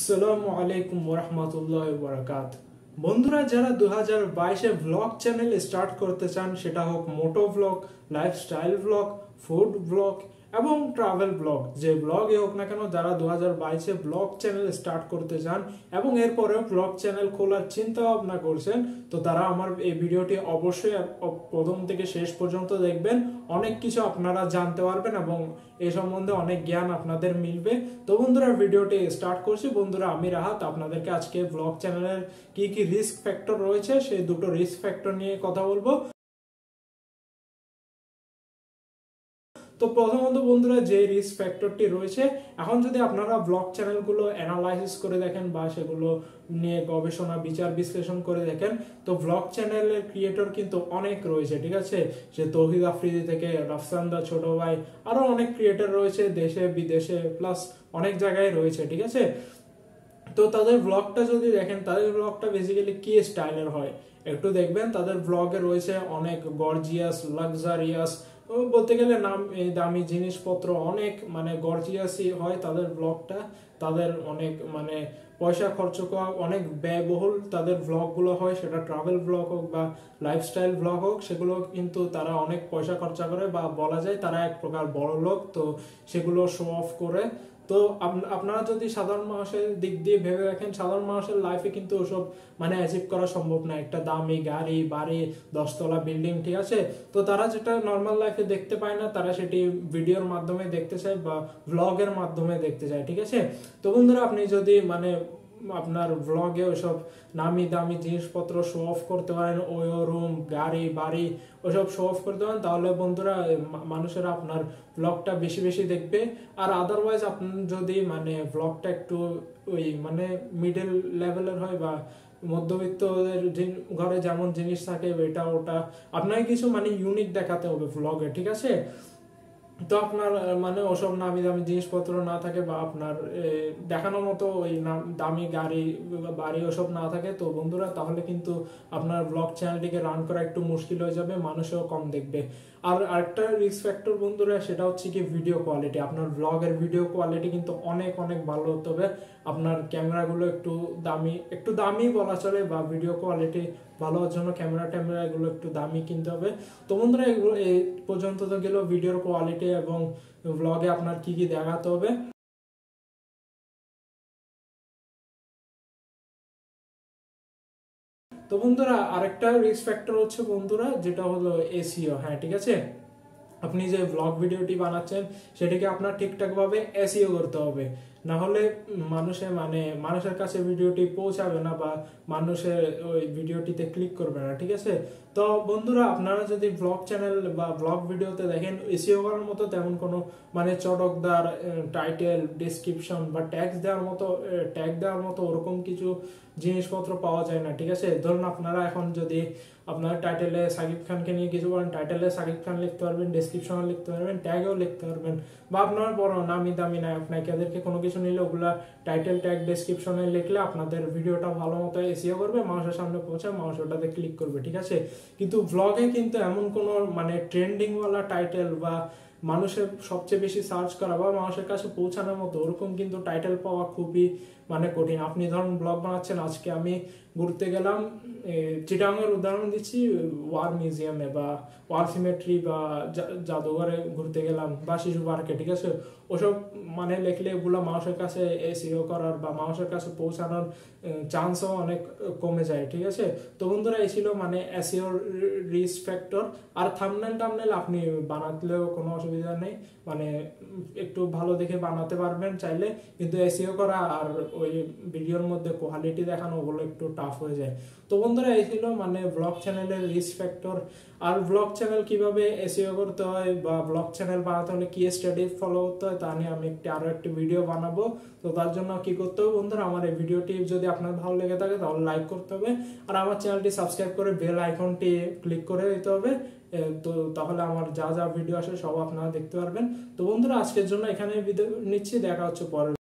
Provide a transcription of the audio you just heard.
আসসালামু আলাইকুম ওরহমতুল্লাহি ওয়াবারাকাত। বন্ধুরা, যারা 2022-এ ব্লগ চ্যানেল স্টার্ট করতে চান, সেটা হোক moto blog, lifestyle blog, food blog এবং ট্রাভেল ব্লগ, যে ব্লগে হোক না কেন, যারা 2022-এ ব্লগ চ্যানেল স্টার্ট করতে চান এবং এরপরেও ব্লগ চ্যানেল খোলার চিন্তা ভাবনা করছেন, তো তারা আমার এই ভিডিওটি অবশ্যই প্রথম থেকে শেষ পর্যন্ত দেখবেন। অনেক কিছু আপনারা জানতে পারবেন এবং এ সম্বন্ধে অনেক জ্ঞান আপনাদের মিলবে। তো বন্ধুরা, ভিডিওটি স্টার্ট করছি। বন্ধুরা, আমি রাহাত আপনাদেরকে আজকে ব্লগ চ্যানেলের কি কি রিস্ক ফ্যাক্টর রয়েছে সেই দুটো রিস্ক ফ্যাক্টর নিয়ে কথা বলবো। তো প্রথমত বন্ধুরা, যে রিস্ক ফ্যাক্টরটি রয়েছে, এখন যদি আপনারা ব্লগ চ্যানেলগুলো অ্যানালাইসিস করে দেখেন বা সেগুলো নিয়ে গবেষণা বিচার বিশ্লেষণ করে দেখেন, তো ব্লগ চ্যানেলের ক্রিয়েটর কিন্তু অনেক রয়েছে, ঠিক আছে। সে তৌহিদ আফ্রিদি থেকে রাফসান দা ছোট ভাই, আরো অনেক ক্রিয়েটর রয়েছে দেশে বিদেশে, প্লাস অনেক জায়গায় রয়েছে, ঠিক আছে। তো তাদের ব্লগটা যদি দেখেন, তাদের ব্লগটা বেসিক্যালি কি স্টাইলের হয় একটু দেখবেন। তাদের ব্লগে রয়েছে অনেক গর্জিয়াস, লাক্সারিয়াস, বলতে গেলে দামি জিনিসপত্র, অনেক মানে গর্জিয়াসই হয় তাদের ব্লগটা। তাদের অনেক মানে পয়সা খরচ করা, অনেক ব্যয়বহুল তাদের ব্লগগুলো হয়, সেটা ট্রাভেল ব্লগ হোক বা লাইফস্টাইল ব্লগ হোক, সেগুলো কিন্তু তারা অনেক পয়সা খরচা করে, বা বলা যায় তারা এক প্রকার বড় লোক, তো সেগুলো শো অফ করে। তো আপনারা যদি সাধারণ মানুষের দিক দিয়ে ভেবে রাখেন, সাধারণ মানুষের লাইফে কিন্তু ওসব মানে অ্যাচিভ করা সম্ভব না, একটা দামি গাড়ি, বাড়ি, 10 তলা বিল্ডিং, ঠিক আছে। তো তারা যেটা নর্মাল লাইফে দেখতে পায় না, তারা সেটি ভিডিওর মাধ্যমে দেখতে চায় বা ব্লগের মাধ্যমে দেখতে চায়, ঠিক আছে। তো বন্ধুরা, আপনি যদি মানে আপনার ব্লগে ওইসব নামি দামি জিনিসপত্র শো অফ করতে পারেন, ওই রুম, গাড়ি, বাড়ি, ওইসব শো অফ করতে পারেন, তাহলে বন্ধুরা মানুষেরা আপনার ব্লগটা বেশি বেশি দেখবে। আর আদারওয়াইজ আপনি যদি মানে ব্লগটা একটু ওই মানে মিডল লেভেলের হয় বা মধ্যবিত্তদের ঘরে যেমন জিনিস থাকে এটা ওটা, আপনাকে কিছু মানে ইউনিক দেখাতে হবে ব্লগে, ঠিক আছে। তো আপনার মানে ওসব নামি দামি জিনিসপত্র না থাকে, বা আপনার দেখানোর মতো ওই দামি গাড়ি বাড়ি ওসব না থাকে, তো বন্ধুরা তাহলে কিন্তু আপনার ব্লগ চ্যানেলটিকে রান করা একটু মুশকিল হয়ে যাবে, মানুষও কম দেখবে। আর আরেকটা রিস্ক ফ্যাক্টর বন্ধুরা, সেটা হচ্ছে কি ভিডিও কোয়ালিটি। আপনার ব্লগের ভিডিও কোয়ালিটি কিন্তু অনেক অনেক ভালো হতে হবে। আপনার ক্যামেরাগুলো একটু দামি বলা চলে, বা ভিডিও কোয়ালিটি ভালো হওয়ার জন্য ক্যামেরা এগুলো একটু দামি কিনতে হবে। তো বন্ধুরা, এগুলো এই পর্যন্ত তো গেল ভিডিওর কোয়ালিটি এবং ব্লগে আপনার কি কি দেখাতে হবে। তো বন্ধুরা, আরেকটা রিস্ক ফ্যাক্টর হচ্ছে বন্ধুরা, যেটা হলো এসইও। হ্যাঁ, ঠিক আছে। আপনি যে ব্লগ ভিডিওটি বানাচ্ছেন সেটাকে আপনার ঠিকঠাক ভাবে এসইও করতে হবে, না হলে মানুষের কাছে ভিডিওটি পৌঁছাবে না, বা মানুষের ওই ভিডিওটিতে ক্লিক করবে না, ঠিক আছে। তো বন্ধুরা, আপনারা যদি ব্লগ চ্যানেল বা ব্লগ ভিডিওতে দেখেন, এসইও করার মতো তেমন কোনো মানে চটকদার টাইটেল, ডেসক্রিপশন বা ট্যাগ দেওয়ার মতো ওরকম কিছু জিনিসপত্র পাওয়া যায় না, ঠিক আছে। ধরুন আপনারা এখন যদি আপনার টাইটেলে সাকিব খানকে নিয়ে কিছু বলেন, টাইটেলে সাকিব খান লিখতে পারবেন, ডেসক্রিপশনে লিখতে পারবেন, ট্যাগেও লিখতে পারবেন, বা আপনার বড় নামি দামি নায়ক নায়িকাদেরকে কোনো কিছু নিলে ওগুলা টাইটেল, ট্যাগ, ডেসক্রিপশনে লিখলে আপনাদের ভিডিওটা ভালো মতো এসইও করবে, মানুষের সামনে পৌঁছায়, মানুষ ওটাতে ক্লিক করবে, ঠিক আছে। কিন্তু ব্লগে কিন্তু এমন কোনো মানে ট্রেন্ডিং ওয়ালা টাইটেল বা মানুষের সবচেয়ে বেশি সার্চ করা বা মানুষের কাছে পৌঁছানোর মতো ওরকম কিন্তু টাইটেল পাওয়া খুবই মানে কঠিন। আপনি ধরুন ব্লগ বানাচ্ছেন, আজকে আমি ঘুরতে গেলাম চিটাগাংয়ের উদাহরণ দিচ্ছি, ওয়ার মিউজিয়ামে বা ওয়ার সিমেট্রি বা জাদুঘরে ঘুরতে গেলাম, বা শিশু পার্কে, ঠিক আছে। ওসব মানে লিখলে এগুলো মানুষের কাছে এসইও করার বা মানুষের কাছে পৌঁছানোর চান্সও অনেক কমে যায়, ঠিক আছে। তো বন্ধুরা, এই ছিল মানে এসইও রিস্ক ফ্যাক্টর। আর থাম্বনেল আপনি বানাতেও কোনো অসুবিধা নেই, মানে একটু ভালো দেখে বানাতে পারবেন চাইলে, কিন্তু এসইও করা আর ওই ভিডিওর মধ্যে কোয়ালিটি দেখানো ওগুলো একটু টাফ হয়ে যায়। তো বন্ধুরা, এই ছিল মানে ব্লগ চ্যানেলের রিস্ক ফ্যাক্টর। আর ব্লগ চ্যানেল কিভাবে এসইও করতে হয় বা ব্লগ চ্যানেল বানাতে হলে কি স্টাডি ফলো করতে হয়, তা নিয়ে আমি আরো একটি ভিডিও বানাবো। তো তার জন্য কি করতে হবে বন্ধুরা, আমার এই ভিডিওটি যদি আপনার ভালো লেগে থাকে তাহলে লাইক করতে হবে, আর আমার চ্যানেলটি সাবস্ক্রাইব করে বেল আইকনটি ক্লিক করে দিতে হবে। তো তাহলে আমার যা যা ভিডিও আসে সব আপনারা দেখতে পারবেন। তো বন্ধুরা, আজকের জন্য এখানে বিদায় নিচ্ছি, দেখা হচ্ছে পরের